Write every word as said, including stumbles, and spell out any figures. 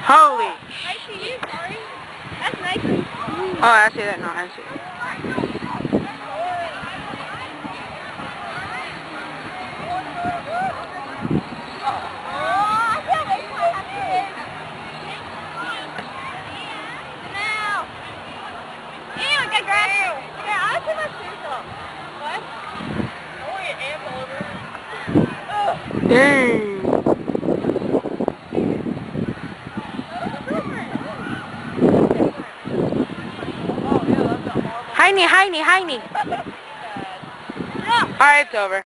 Holy. I see you, sorry. That's nice. Oh, I see that. No, I see it. Dang. Heine, Heine, Heine. Alright, it's over.